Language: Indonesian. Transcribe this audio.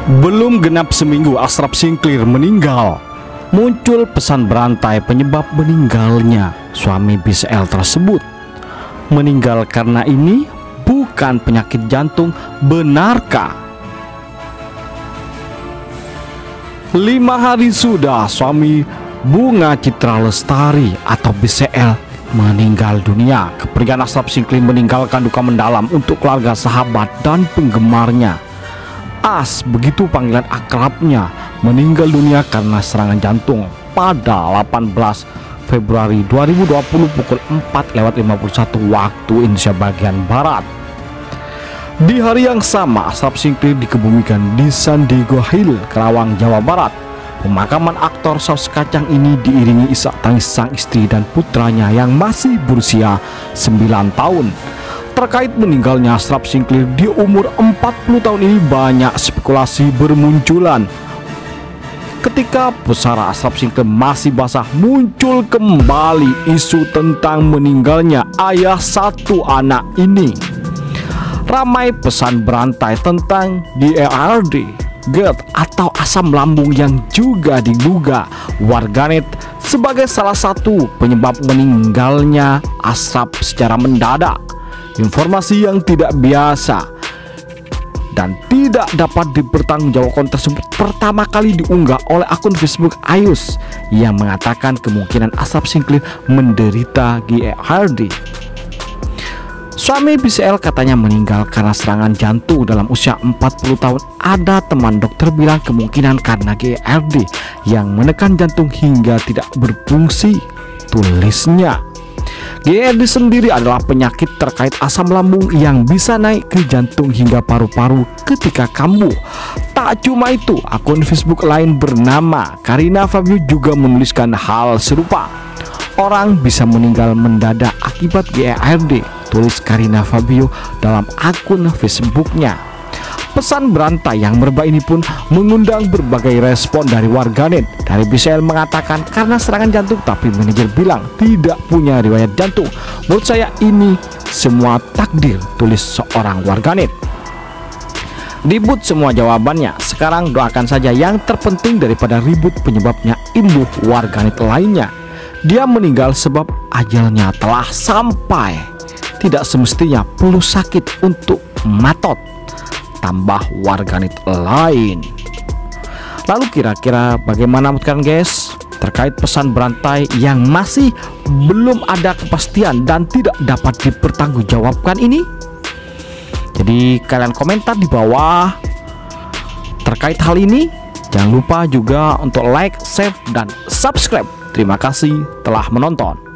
Belum genap seminggu Ashraf Sinclair meninggal, muncul pesan berantai penyebab meninggalnya suami BCL tersebut. Meninggal karena ini bukan penyakit jantung, benarkah? 5 hari sudah suami Bunga Citra Lestari atau BCL meninggal dunia. Kepergian Ashraf Sinclair meninggalkan duka mendalam untuk keluarga, sahabat, dan penggemarnya. As, begitu panggilan akrabnya, meninggal dunia karena serangan jantung pada 18 Februari 2020 pukul 4:51 waktu Indonesia bagian Barat. Di hari yang sama, Ashraf Sinclair dikebumikan di San Diego Hill, Karawang, Jawa Barat. Pemakaman aktor saus kacang ini diiringi isak tangis sang istri dan putranya yang masih berusia 9 tahun. Terkait meninggalnya Ashraf Sinclair di umur 40 tahun ini, banyak spekulasi bermunculan. Ketika pusara Ashraf Sinclair masih basah, muncul kembali isu tentang meninggalnya ayah satu anak ini. Ramai pesan berantai tentang GERD, GERD atau asam lambung yang juga diduga warganet sebagai salah satu penyebab meninggalnya Ashraf secara mendadak. Informasi yang tidak biasa dan tidak dapat dipertanggungjawabkan tersebut pertama kali diunggah oleh akun Facebook Ayus yang mengatakan kemungkinan Ashraf Sinclair menderita GERD. Suami BCL katanya meninggal karena serangan jantung dalam usia 40 tahun. Ada teman dokter bilang kemungkinan karena GERD yang menekan jantung hingga tidak berfungsi, tulisnya. GERD sendiri adalah penyakit terkait asam lambung yang bisa naik ke jantung hingga paru-paru ketika kambuh. Tak cuma itu, akun Facebook lain bernama Karina Fabio juga menuliskan hal serupa. Orang bisa meninggal mendadak akibat GERD, tulis Karina Fabio dalam akun Facebooknya. Pesan berantai yang merebak ini pun mengundang berbagai respon dari warganet. Dari BCL mengatakan karena serangan jantung, tapi manajer bilang tidak punya riwayat jantung. Menurut saya ini semua takdir, tulis seorang warganet. Ribut semua jawabannya. Sekarang doakan saja yang terpenting daripada ribut penyebabnya, imbuh warganet lainnya. Dia meninggal sebab ajalnya telah sampai. Tidak semestinya perlu sakit untuk matot, tambah warganet lain. Lalu kira-kira bagaimana menurut kalian guys terkait pesan berantai yang masih belum ada kepastian dan tidak dapat dipertanggungjawabkan ini? Jadi kalian komentar di bawah terkait hal ini. Jangan lupa juga untuk like, share, dan subscribe. Terima kasih telah menonton.